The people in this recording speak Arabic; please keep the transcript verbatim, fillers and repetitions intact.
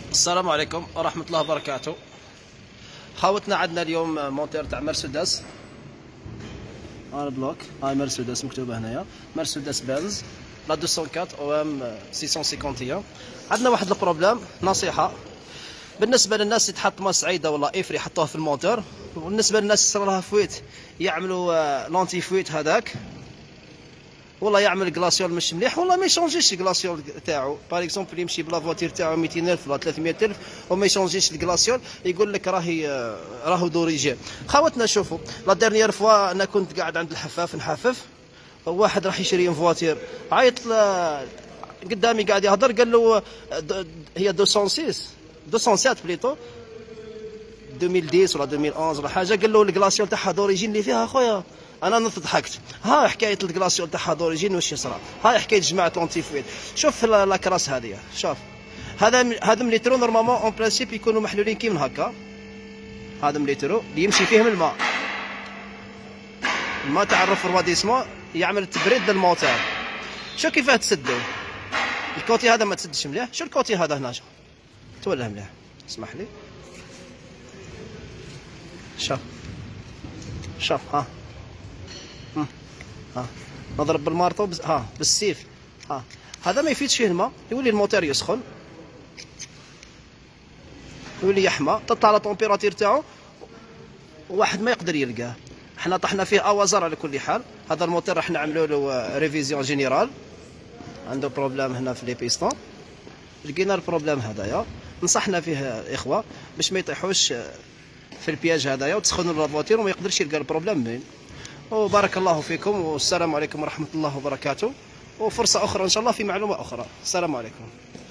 السلام عليكم ورحمة الله وبركاته. خاوتنا عندنا اليوم موتور تاع مرسيدس ار بلوك. هاي مرسيدس مكتوبة هنايا، مرسيدس بنز لا مئتين وأربعة او ام ستمائة وواحد وخمسين. عندنا واحد البروبليم، نصيحة بالنسبة للناس اللي تحط ماء سعيدة ولا افري يحطوها في الموتور، وبالنسبة للناس اللي صار لها فويت يعملوا لونتي فويت هذاك، والله يعمل كلاسيول مش مليح، والله ما يشونجيش الكلاسيول تاعو. باغ اكزومبل يمشي بلا فواتير تاعو مئتين ألف ولا ثلاثمائة ألف وما يشونجيش الكلاسيول، يقول لك راهي راهو دوريجين. خاوتنا شوفوا، لا ديرنيير فوا انا كنت قاعد عند الحفاف نحفف، واحد راح يشري فواتير، عيط قدامي قاعد يهضر، قال له هي مئتين وستة مئتين وسبعة بليتو ألفين وعشرة ولا ألفين وأحد عشر ولا حاجه، قال له الكلاسيول تاعها دوريجين اللي فيها خويا. انا نط ضحكت، ها حكايه الكلاسيول تاعها دوريجين واش يصرى، هاي حكايه جماعه لونتيفويد. شوف لاكراس هذه، شوف هذا هذا مليترو نورمالمون اون برانسيب يكونوا محلولين كي من هكا. هذا مليترو اللي يمشي فيهم الماء، الماء تاع الرفرواديسمون يعمل تبريد للموتور. شوف كيفاه تسدو، الكوتي هذا ما تسدش مليح، شو الكوتي هذا هنا تولى مليح، اسمح لي. شوف شوف ها ها نضرب بالمارطو بز... ها بالسيف، ها هذا ما يفيدش فيه الماء، يولي الموتور يسخن، يولي يحمى، تطلع لا طومبيراتير تاعو واحد ما يقدر يلقاه. حنا طحنا فيه اوازر على كل حال. هذا الموتور راح نعملوا له ريفيزيون جينيرال، عنده بروبليم هنا في لي بيستون، لقينا البروبليم هذايا، نصحنا فيه الاخوه باش ما يطيحوش في البياج هذايا وتسخنوا الفواتير وما يقدرش يلقى البروبليم وين. وبارك الله فيكم، والسلام عليكم ورحمة الله وبركاته، وفرصة أخرى إن شاء الله في معلومة أخرى. السلام عليكم.